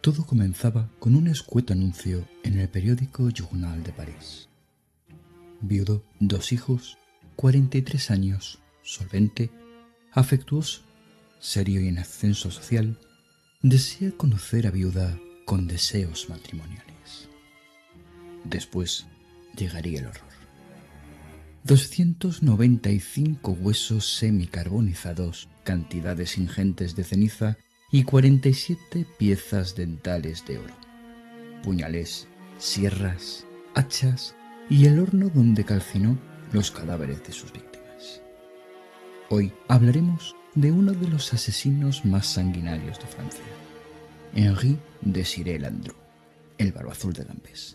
Todo comenzaba con un escueto anuncio en el periódico Journal de París. Viudo, 2 hijos, 43 años, solvente, afectuoso, serio y en ascenso social, desea conocer a viuda con deseos matrimoniales. Después llegaría el horror. 295 huesos semicarbonizados, cantidades ingentes de ceniza y 47 piezas dentales de oro, puñales, sierras, hachas y el horno donde calcinó los cadáveres de sus víctimas. Hoy hablaremos de uno de los asesinos más sanguinarios de Francia, Henri Désiré Landru, el Barba Azul de Gambés.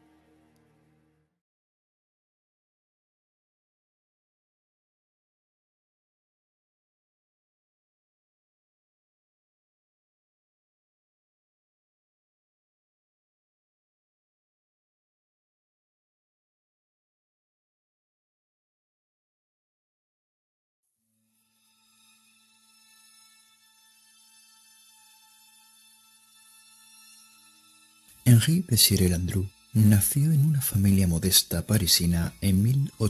Henri Désiré Landru nació en una familia modesta parisina en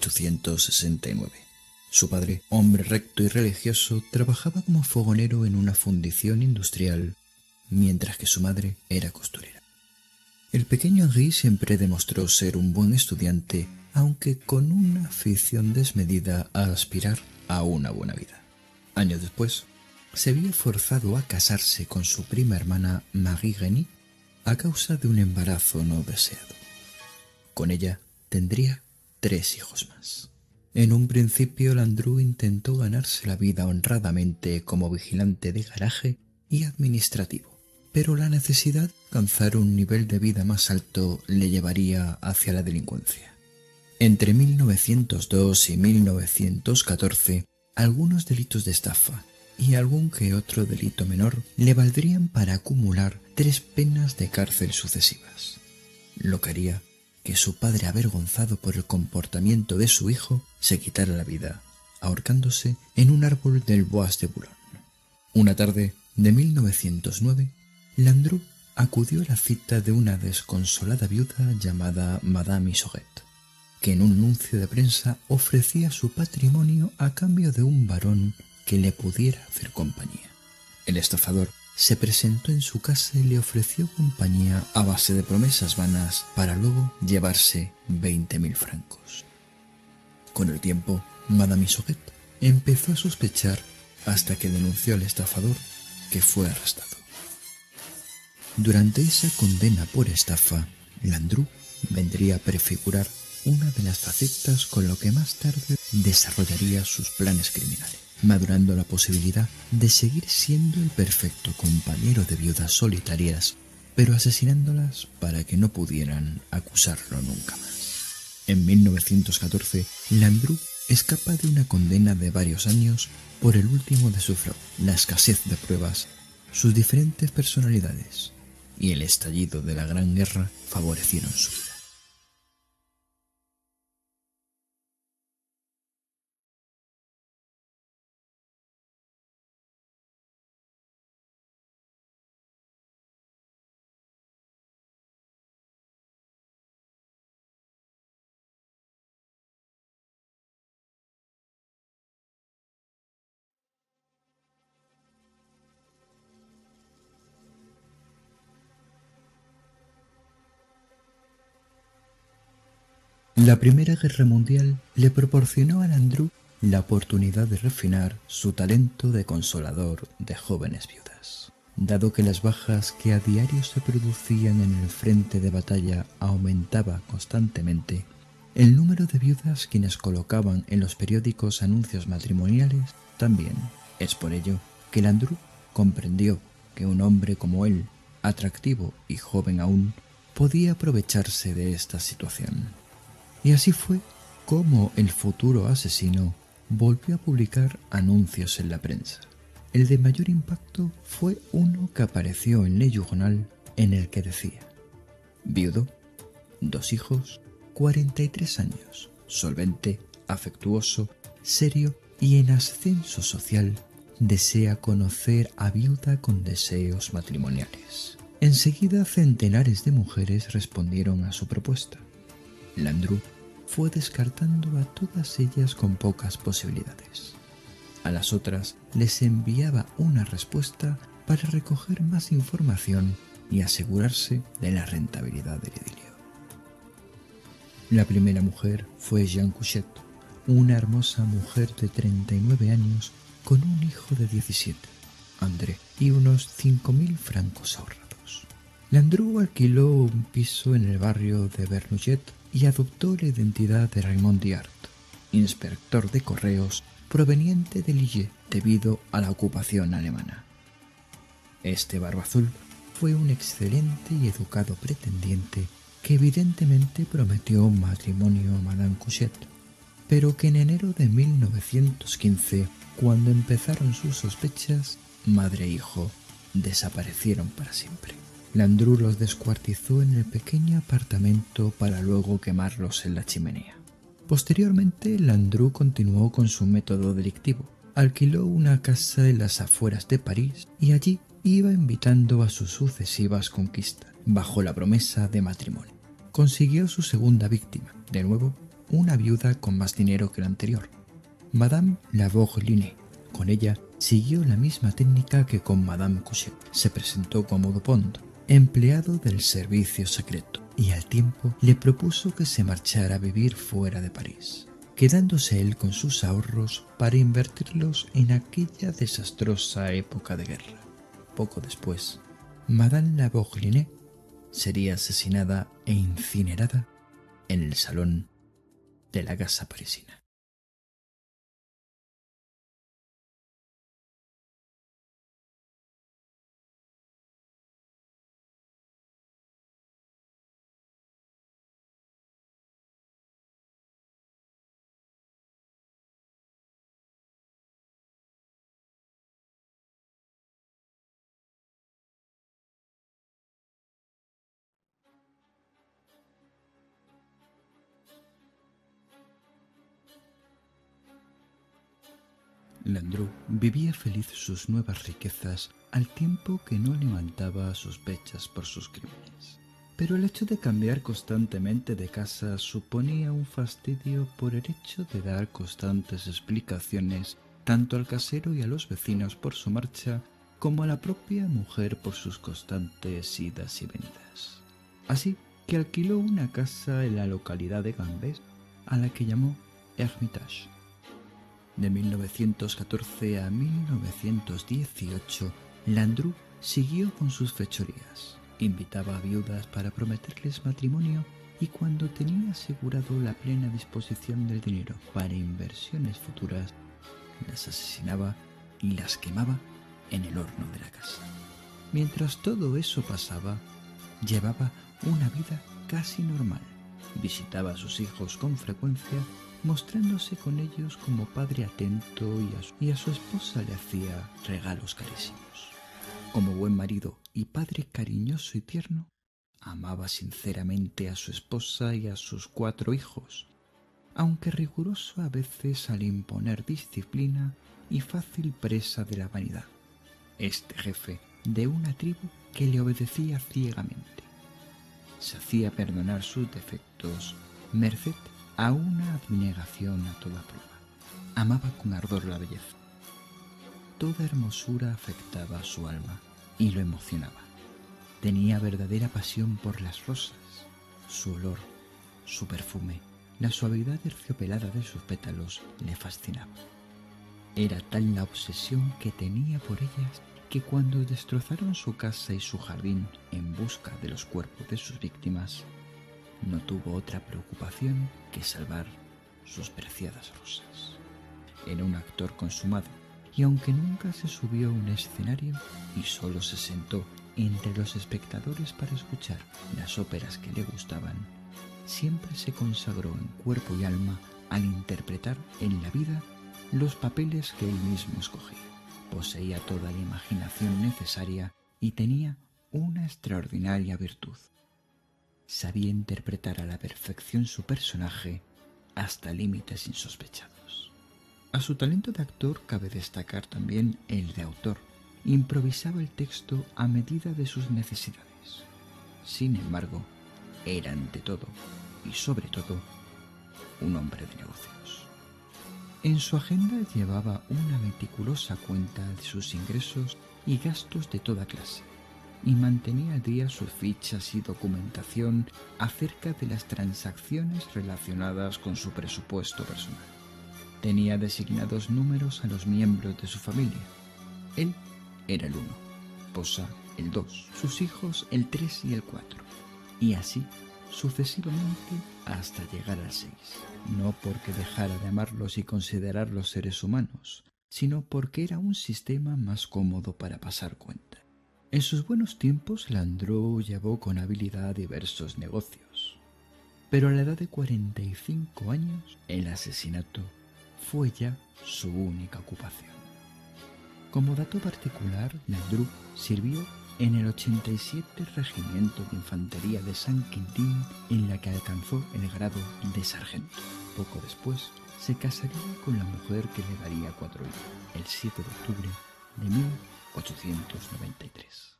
1869. Su padre, hombre recto y religioso, trabajaba como fogonero en una fundición industrial, mientras que su madre era costurera. El pequeño Henri siempre demostró ser un buen estudiante, aunque con una afición desmedida a aspirar a una buena vida. Años después, se vio forzado a casarse con su prima hermana Marie Remy a causa de un embarazo no deseado. Con ella tendría 3 hijos más. En un principio, Landru intentó ganarse la vida honradamente como vigilante de garaje y administrativo, pero la necesidad de alcanzar un nivel de vida más alto le llevaría hacia la delincuencia. Entre 1902 y 1914, algunos delitos de estafa y algún que otro delito menor le valdrían para acumular 3 penas de cárcel sucesivas, lo que haría que su padre, avergonzado por el comportamiento de su hijo, se quitara la vida, ahorcándose en un árbol del Bois de Boulogne. Una tarde de 1909, Landru acudió a la cita de una desconsolada viuda llamada Madame Isoret, que en un anuncio de prensa ofrecía su patrimonio a cambio de un varón que le pudiera hacer compañía. El estafador se presentó en su casa y le ofreció compañía a base de promesas vanas para luego llevarse 20.000 francos. Con el tiempo, Madame Isoret empezó a sospechar hasta que denunció al estafador, que fue arrestado. Durante esa condena por estafa, Landru vendría a prefigurar una de las facetas con lo que más tarde desarrollaría sus planes criminales, madurando la posibilidad de seguir siendo el perfecto compañero de viudas solitarias, pero asesinándolas para que no pudieran acusarlo nunca más. En 1914, Landru escapa de una condena de varios años por el último de su fraude, la escasez de pruebas, sus diferentes personalidades y el estallido de la Gran Guerra favorecieron su vida. La Primera Guerra Mundial le proporcionó a Landru la oportunidad de refinar su talento de consolador de jóvenes viudas. Dado que las bajas que a diario se producían en el frente de batalla aumentaba constantemente, el número de viudas quienes colocaban en los periódicos anuncios matrimoniales también. Es por ello que Landru comprendió que un hombre como él, atractivo y joven aún, podía aprovecharse de esta situación. Y así fue como el futuro asesino volvió a publicar anuncios en la prensa. El de mayor impacto fue uno que apareció en Le Journal, en el que decía: viudo, 2 hijos, 43 años, solvente, afectuoso, serio y en ascenso social, desea conocer a viuda con deseos matrimoniales. Enseguida centenares de mujeres respondieron a su propuesta. Landru fue descartando a todas ellas con pocas posibilidades. A las otras les enviaba una respuesta para recoger más información y asegurarse de la rentabilidad del idilio. La primera mujer fue Jeanne Couchet, una hermosa mujer de 39 años con un hijo de 17, André, y unos 5.000 francos ahorrados. Landru alquiló un piso en el barrio de Bernouillet y adoptó la identidad de Raymond Diart, inspector de correos proveniente de Ligier debido a la ocupación alemana. Este barba azul fue un excelente y educado pretendiente que evidentemente prometió un matrimonio a Madame Couchet, pero que en enero de 1915, cuando empezaron sus sospechas, madre e hijo desaparecieron para siempre. Landru los descuartizó en el pequeño apartamento para luego quemarlos en la chimenea. Posteriormente, Landru continuó con su método delictivo. Alquiló una casa en las afueras de París y allí iba invitando a sus sucesivas conquistas, bajo la promesa de matrimonio. Consiguió su segunda víctima, de nuevo, una viuda con más dinero que la anterior, Madame Lavogne. Con ella siguió la misma técnica que con Madame Couchet. Se presentó como Dupont, empleado del servicio secreto, y al tiempo le propuso que se marchara a vivir fuera de París, quedándose él con sus ahorros para invertirlos en aquella desastrosa época de guerra. Poco después, Madame Lavogne sería asesinada e incinerada en el salón de la casa parisina. Landru vivía feliz sus nuevas riquezas al tiempo que no levantaba sospechas por sus crímenes. Pero el hecho de cambiar constantemente de casa suponía un fastidio por el hecho de dar constantes explicaciones tanto al casero y a los vecinos por su marcha como a la propia mujer por sus constantes idas y venidas. Así que alquiló una casa en la localidad de Gambes a la que llamó Hermitage. De 1914 a 1918, Landru siguió con sus fechorías. Invitaba a viudas para prometerles matrimonio y cuando tenía asegurado la plena disposición del dinero para inversiones futuras, las asesinaba y las quemaba en el horno de la casa. Mientras todo eso pasaba, llevaba una vida casi normal. Visitaba a sus hijos con frecuencia, mostrándose con ellos como padre atento y a su esposa le hacía regalos carísimos. Como buen marido y padre cariñoso y tierno, amaba sinceramente a su esposa y a sus 4 hijos, aunque riguroso a veces al imponer disciplina y fácil presa de la vanidad. Este jefe de una tribu que le obedecía ciegamente. Se hacía perdonar sus defectos merced a una abnegación a toda prueba. Amaba con ardor la belleza. Toda hermosura afectaba a su alma y lo emocionaba. Tenía verdadera pasión por las rosas. Su olor, su perfume, la suavidad terciopelada de sus pétalos le fascinaba. Era tal la obsesión que tenía por ellas que cuando destrozaron su casa y su jardín en busca de los cuerpos de sus víctimas, no tuvo otra preocupación que salvar sus preciadas rosas. Era un actor consumado, y aunque nunca se subió a un escenario y solo se sentó entre los espectadores para escuchar las óperas que le gustaban, siempre se consagró en cuerpo y alma al interpretar en la vida los papeles que él mismo escogía. Poseía toda la imaginación necesaria y tenía una extraordinaria virtud. Sabía interpretar a la perfección su personaje hasta límites insospechados. A su talento de actor cabe destacar también el de autor. Improvisaba el texto a medida de sus necesidades. Sin embargo, era ante todo, y sobre todo, un hombre de negocios. En su agenda llevaba una meticulosa cuenta de sus ingresos y gastos de toda clase, y mantenía al día sus fichas y documentación acerca de las transacciones relacionadas con su presupuesto personal. Tenía designados números a los miembros de su familia. Él era el 1, esposa el 2, sus hijos el 3 y el 4, y así sucesivamente hasta llegar al 6. No porque dejara de amarlos y considerarlos seres humanos, sino porque era un sistema más cómodo para pasar cuenta. En sus buenos tiempos, Landru llevó con habilidad diversos negocios, pero a la edad de 45 años, el asesinato fue ya su única ocupación. Como dato particular, Landru sirvió en el 87 Regimiento de Infantería de San Quintín, en la que alcanzó el grado de sargento. Poco después, se casaría con la mujer que le daría 4 hijos, el 7 de octubre de 1893.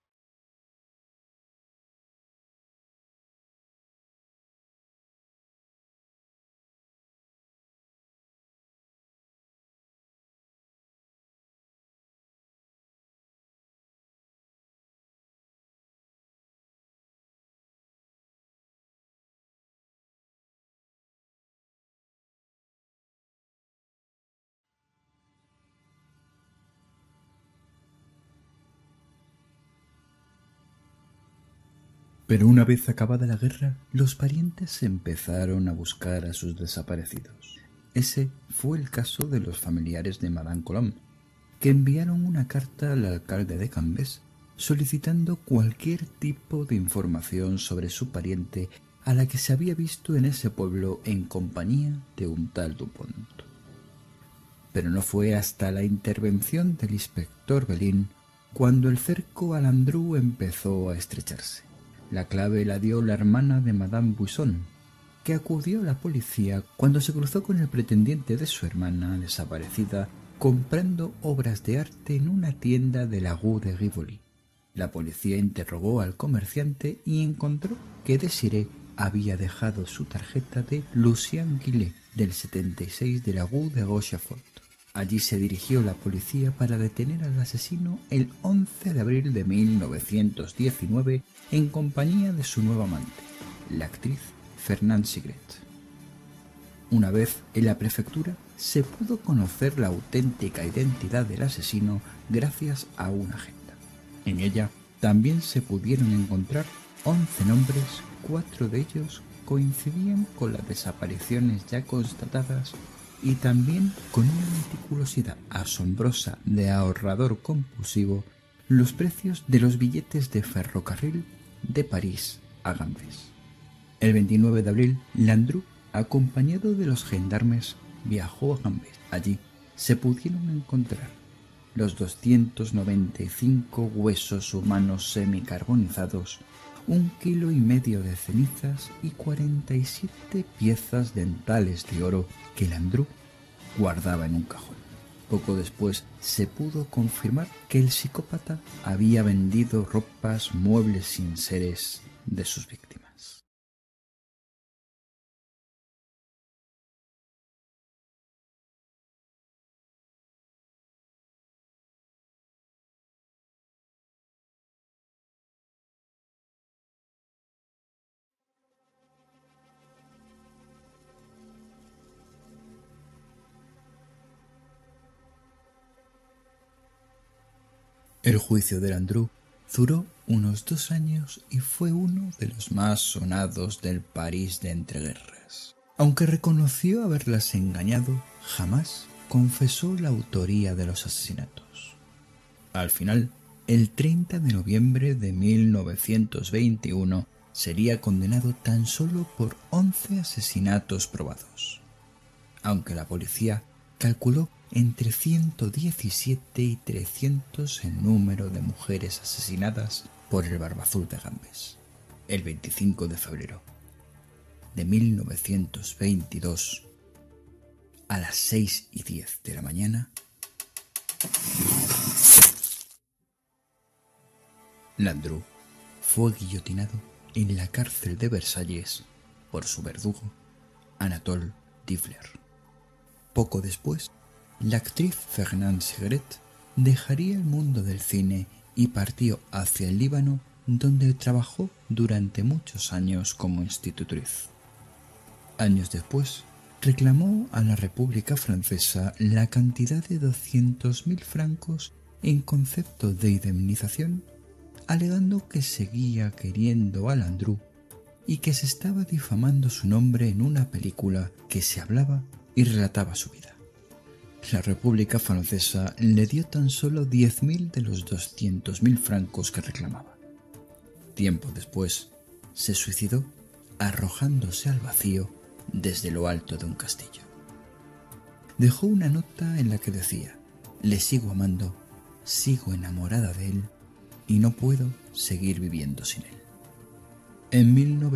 Pero una vez acabada la guerra, los parientes empezaron a buscar a sus desaparecidos. Ese fue el caso de los familiares de Madame Colomb, que enviaron una carta al alcalde de Cambés solicitando cualquier tipo de información sobre su pariente a la que se había visto en ese pueblo en compañía de un tal Dupont. Pero no fue hasta la intervención del inspector Belin cuando el cerco a Landru empezó a estrecharse. La clave la dio la hermana de Madame Buisson, que acudió a la policía cuando se cruzó con el pretendiente de su hermana desaparecida comprando obras de arte en una tienda de la rue de Rivoli. La policía interrogó al comerciante y encontró que Désirée había dejado su tarjeta de Lucien Guillet del 76 de la rue de Rochefort. Allí se dirigió la policía para detener al asesino el 11 de abril de 1919 en compañía de su nueva amante, la actriz Fernande Sigret. Una vez en la prefectura, se pudo conocer la auténtica identidad del asesino gracias a una agenda. En ella también se pudieron encontrar 11 nombres, 4 de ellos coincidían con las desapariciones ya constatadas y también con una meticulosidad asombrosa de ahorrador compulsivo los precios de los billetes de ferrocarril de París a Gambés. El 29 de abril, Landru, acompañado de los gendarmes, viajó a Gambés. Allí se pudieron encontrar los 295 huesos humanos semicarbonizados, 1,5 kilos de cenizas y 47 piezas dentales de oro que Landru guardaba en un cajón. Poco después se pudo confirmar que el psicópata había vendido ropas, muebles sin seres de sus víctimas. El juicio de Landru duró unos 2 años y fue uno de los más sonados del París de entreguerras. Aunque reconoció haberlas engañado, jamás confesó la autoría de los asesinatos. Al final, el 30 de noviembre de 1921, sería condenado tan solo por 11 asesinatos probados, aunque la policía calculó entre 117 y 300 el número de mujeres asesinadas por el Barbazul de Gambés. El 25 de febrero de 1922, a las 6:10 de la mañana, Landru fue guillotinado en la cárcel de Versalles por su verdugo, Anatole Diffler. Poco después, la actriz Fernande Segret dejaría el mundo del cine y partió hacia el Líbano, donde trabajó durante muchos años como institutriz. Años después, reclamó a la República Francesa la cantidad de 200.000 francos en concepto de indemnización, alegando que seguía queriendo a Landru y que se estaba difamando su nombre en una película que se hablaba y relataba su vida. La República Francesa le dio tan solo 10.000 de los 200.000 francos que reclamaba. Tiempo después, se suicidó arrojándose al vacío desde lo alto de un castillo. Dejó una nota en la que decía: «Le sigo amando, sigo enamorada de él y no puedo seguir viviendo sin él». En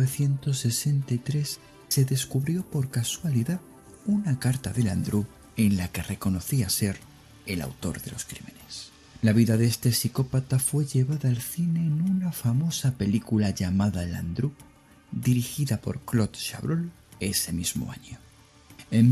1963 se descubrió por casualidad una carta de Landru en la que reconocía ser el autor de los crímenes. La vida de este psicópata fue llevada al cine en una famosa película llamada Landru, dirigida por Claude Chabrol ese mismo año. En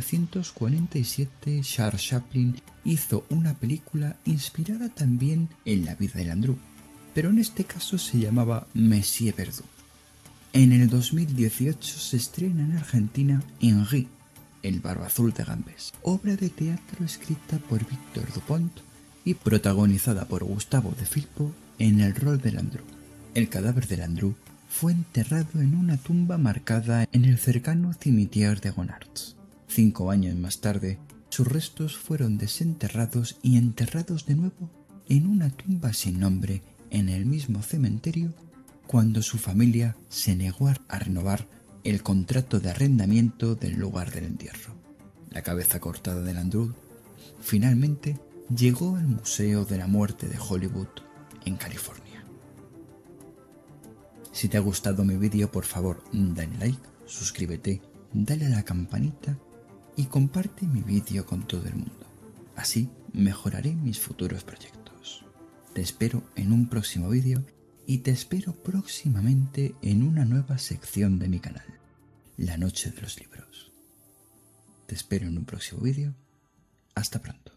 1947, Charles Chaplin hizo una película inspirada también en la vida de Landru, pero en este caso se llamaba Monsieur Verdoux. En el 2018 se estrena en Argentina Henri, el Barba Azul de Gambes, obra de teatro escrita por Victor Dupont y protagonizada por Gustavo de Filpo en el rol de Landru. El cadáver de Landru fue enterrado en una tumba marcada en el cercano cimetière de Gonarts. 5 años más tarde, sus restos fueron desenterrados y enterrados de nuevo en una tumba sin nombre en el mismo cementerio cuando su familia se negó a renovar el contrato de arrendamiento del lugar del entierro. La cabeza cortada de Landru finalmente llegó al Museo de la Muerte de Hollywood en California. Si te ha gustado mi vídeo, por favor, dale like, suscríbete, dale a la campanita y comparte mi vídeo con todo el mundo. Así mejoraré mis futuros proyectos. Te espero en un próximo vídeo y te espero próximamente en una nueva sección de mi canal, La Noche de los Libros. Te espero en un próximo vídeo. Hasta pronto.